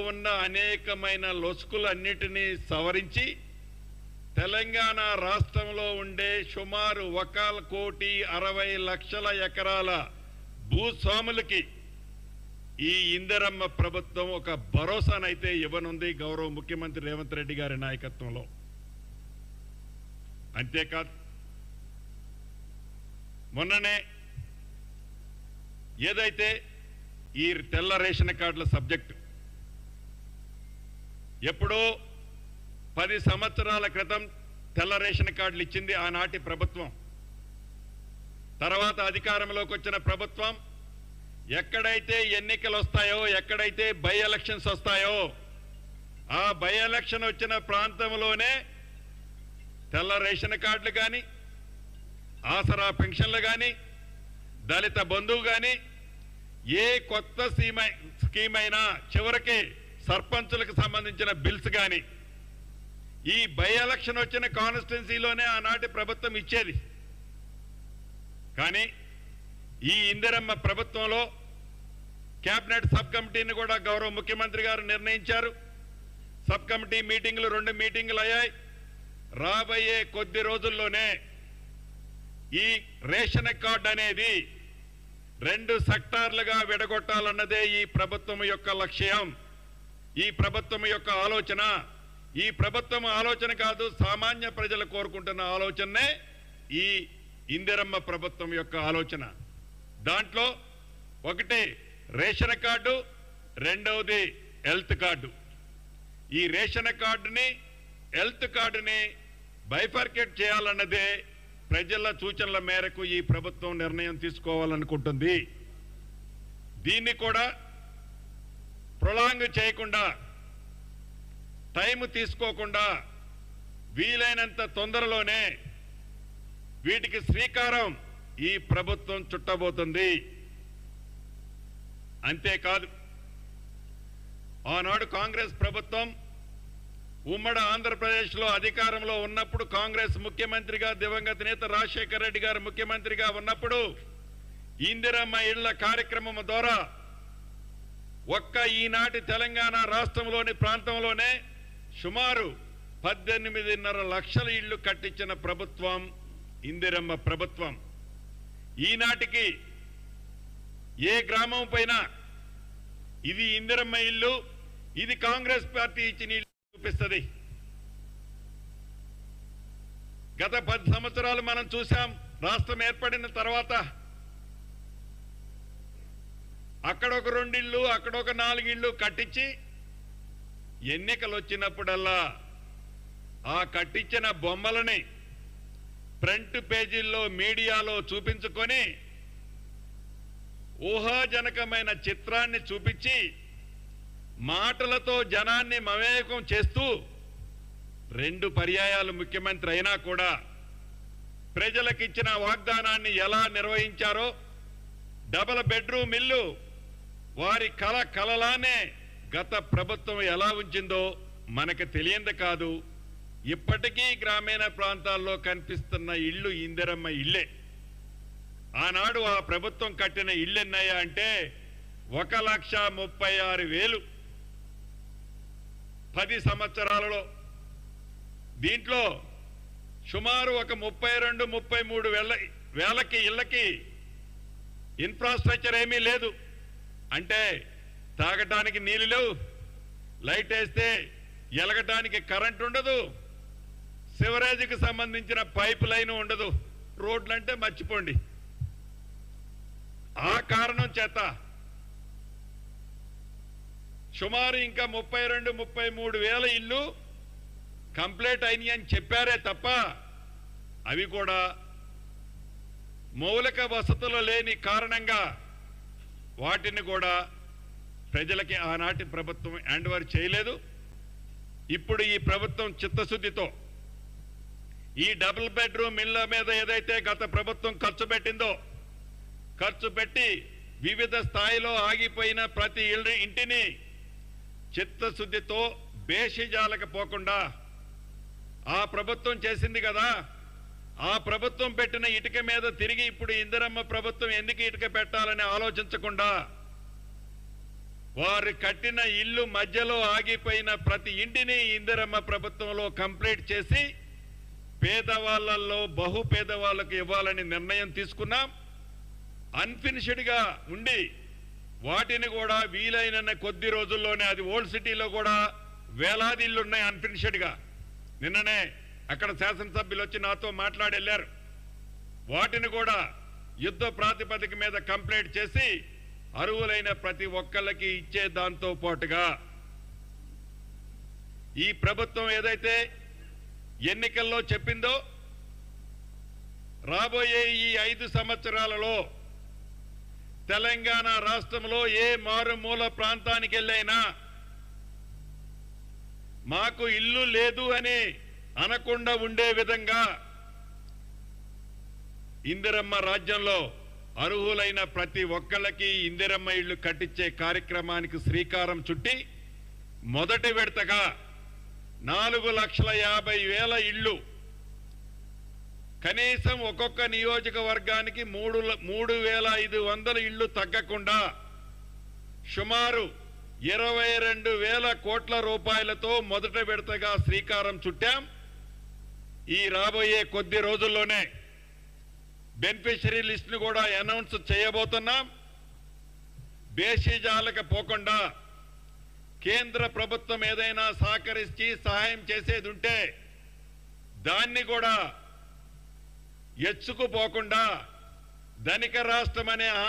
ఉన్న అనేకమైన లొసుకులన్నిటినీ సవరించి తెలంగాణ రాష్ట్రంలో ఉండే సుమారు 1,60,00,000 ఎకరాల భూస్వాములకి ఈ ఇందిరమ్మ ప్రభుత్వం ఒక భరోసానైతే ఇవ్వనుంది గౌరవ ముఖ్యమంత్రి రేవంత్ రెడ్డి గారి నాయకత్వంలో. అంతేకాదు, మొన్ననే ఏదైతే ఈ తెల్ల రేషన్ కార్డుల సబ్జెక్టు ఎప్పుడో 10 సంవత్సరాల క్రితం తెల్ల రేషన్ కార్డులు ఇచ్చింది ఆనాటి ప్రభుత్వం. తర్వాత అధికారంలోకి వచ్చిన ప్రభుత్వం ఎక్కడైతే ఎన్నికలు వస్తాయో, ఎక్కడైతే బై ఎలక్షన్స్ వస్తాయో, ఆ బై ఎలక్షన్ వచ్చిన ప్రాంతంలోనే తెల్ల రేషన్ కార్డులు కానీ, ఆసరా పెన్షన్లు కానీ, దళిత బంధువు కానీ, ఏ కొత్త స్కీమ్ అయినా చివరికి సర్పంచులకు సంబంధించిన బిల్స్ కానీ ఈ బై ఎలక్షన్ వచ్చిన కాన్స్టిట్యున్సీలోనే ఆనాటి ప్రభుత్వం ఇచ్చేది. కానీ ఈ ఇందిరమ్మ ప్రభుత్వంలో కేబినెట్ సబ్ కమిటీని కూడా గౌరవ ముఖ్యమంత్రి గారు నిర్ణయించారు. సబ్ కమిటీ మీటింగులు 2 మీటింగులు అయ్యాయి. రాబోయే కొద్ది రోజుల్లోనే ఈ రేషన్ కార్డు అనేది 2 సెక్టార్లుగా విడగొట్టాలన్నదే ఈ ప్రభుత్వం యొక్క లక్ష్యం, ఈ ప్రభుత్వం యొక్క ఆలోచన. ఈ ప్రభుత్వం ఆలోచన కాదు, సామాన్య ప్రజలు కోరుకుంటున్న ఆలోచనే ఈ ఇందిరమ్మ ప్రభుత్వం యొక్క ఆలోచన. దాంట్లో ఒకటి రేషన్ కార్డు, రెండవది హెల్త్ కార్డు. ఈ రేషన్ కార్డుని, హెల్త్ కార్డుని బైఫర్కేట్ చేయాలన్నదే ప్రజల సూచనల మేరకు ఈ ప్రభుత్వం నిర్ణయం తీసుకోవాలనుకుంటుంది. దీన్ని కూడా ప్రొలాంగ్ చేయకుండా, టైం తీసుకోకుండా వీలైనంత తొందరలోనే వీటికి శ్రీకారం ఈ ప్రభుత్వం చుట్టబోతుంది. అంతేకాదు, ఆనాడు కాంగ్రెస్ ప్రభుత్వం ఉమ్మడి ఆంధ్రప్రదేశ్లో అధికారంలో ఉన్నప్పుడు, కాంగ్రెస్ ముఖ్యమంత్రిగా దివంగత నేత రాజశేఖర రెడ్డి గారు ముఖ్యమంత్రిగా ఉన్నప్పుడు ఇందిరమ్మ ఇళ్ల కార్యక్రమం ద్వారా ఒక్క ఈనాటి తెలంగాణ రాష్ట్రంలోని ప్రాంతంలోనే సుమారు 18.5 లక్షల ఇళ్లు కట్టించిన ప్రభుత్వం ఇందిరమ్మ ప్రభుత్వం. ఈనాటికి ఏ గ్రామం పైన ఇది ఇందిరమ్మ ఇల్లు, ఇది కాంగ్రెస్ పార్టీ ఇచ్చిన ఇల్లు చూపిస్తుంది. గత 10 సంవత్సరాలు మనం చూసాం. రాష్ట్రం ఏర్పడిన తర్వాత అక్కడొక 2 ఇళ్ళు, అక్కడొక 4 ఇళ్ళు కట్టించి ఎన్నికలు వచ్చినప్పుడల్లా ఆ కట్టించిన బొమ్మలని ఫ్రంట్ పేజీల్లో మీడియాలో చూపించుకొని ఊహాజనకమైన చిత్రాన్ని చూపించి మాటలతో జనాన్ని మమేకం చేస్తూ 2 పర్యాయాలు ముఖ్యమంత్రి అయినా కూడా ప్రజలకు ఇచ్చిన వాగ్దానాన్ని ఎలా నిర్వహించారో, డబుల్ బెడ్రూమ్ ఇల్లు వారి కలలానే గత ప్రభుత్వం ఎలా ఉంచిందో మనకు తెలియంది కాదు. ఇప్పటికీ గ్రామీణ ప్రాంతాల్లో కనిపిస్తున్న ఇళ్ళు ఇందిరమ్మ ఇళ్ళే. ఆనాడు ఆ ప్రభుత్వం కట్టిన ఇళ్ళు ఎన్నయ్యా అంటే 1,36,000. 10 సంవత్సరాలలో దీంట్లో సుమారు ఒక 32-33 వేలకి ఇళ్ళకి ఇన్ఫ్రాస్ట్రక్చర్ ఏమీ లేదు. అంటే తాగటానికి నీళ్లు లేవు, లైట్ వేస్తే ఎలగటానికి కరెంట్ ఉండదు, సివరేజ్కి సంబంధించిన పైప్ లైన్ ఉండదు, రోడ్లంటే మర్చిపోండి. ఆ కారణం చేత సుమారు ఇంకా 32-33 వేల ఇళ్ళు కంప్లీట్ అయినాయి అని చెప్పారే తప్ప అవి కూడా మౌలిక వసతులు లేని కారణంగా వాటిని కూడా ప్రజలకి ఆనాటి ప్రభుత్వం హ్యాండ్ ఓవర్ చేయలేదు. ఇప్పుడు ఈ ప్రభుత్వం చిత్తశుద్ధితో ఈ డబుల్ బెడ్రూమ్ ఇళ్ల మీద ఏదైతే గత ప్రభుత్వం ఖర్చు పెట్టిందో, ఖర్చు పెట్టి వివిధ స్థాయిలో ఆగిపోయిన ప్రతి ఇంటిని చిత్తశుద్ధితో బేషిజాలకు పోకుండా ఆ ప్రభుత్వం చేసింది కదా, ఆ ప్రభుత్వం పెట్టిన ఇటుక మీద తిరిగి ఇప్పుడు ఇందిరమ్మ ప్రభుత్వం ఎందుకు ఇటుక పెట్టాలని ఆలోచించకుండా వారు కట్టిన ఇల్లు మధ్యలో ఆగిపోయిన ప్రతి ఇంటిని ఇందిరమ్మ ప్రభుత్వంలో కంప్లీట్ చేసి పేదవాళ్లలో బహు పేదవాళ్లకు ఇవ్వాలని నిర్ణయం తీసుకున్నాం. అన్ఫినిష్డ్గా ఉండి వాటిని కూడా వీలైన కొద్ది రోజుల్లోనే, అది ఓల్డ్ సిటీలో కూడా వేలాది ఇళ్ళు ఉన్నాయి అన్ఫినిష్డ్గా. నిన్ననే అక్కడ శాసనసభ్యులు వచ్చి నాతో మాట్లాడి వెళ్ళారు. వాటిని కూడా యుద్ధ ప్రాతిపదిక మీద కంప్లీట్ చేసి అర్హులైన ప్రతి ఒక్కళ్ళకి ఇచ్చే దాంతో పాటుగా ఈ ప్రభుత్వం ఏదైతే ఎన్నికల్లో చెప్పిందో రాబోయే ఈ 5 సంవత్సరాలలో తెలంగాణ రాష్ట్రంలో ఏ మారుమూల ప్రాంతానికి వెళ్ళైనా మాకు ఇల్లు లేదు అని అనకుండా ఉండే విధంగా ఇందిరమ్మ రాజ్యంలో అర్హులైన ప్రతి ఒక్కళ్ళకి ఇందిరమ్మ ఇళ్లు కట్టించే కార్యక్రమానికి శ్రీకారం చుట్టి మొదటి విడతగా 4,50,000 ఇళ్లు, కనీసం ఒక్కొక్క నియోజకవర్గానికి 3,500 ఇళ్లు తగ్గకుండా సుమారు 22,000 కోట్ల రూపాయలతో మొదటి విడతగా శ్రీకారం చుట్టాం. ఈ రాబోయే కొద్ది రోజుల్లోనే బెనిఫిషరీ లిస్ట్ ను కూడా అనౌన్స్ చేయబోతున్నాం. బేషిజాలకు పోకుండా కేంద్ర ప్రభుత్వం ఏదైనా సహకరించి సహాయం చేసేది ఉంటే దాన్ని కూడా ఎచ్చుకుపోకుండా ధనిక రాష్ట్రం అనే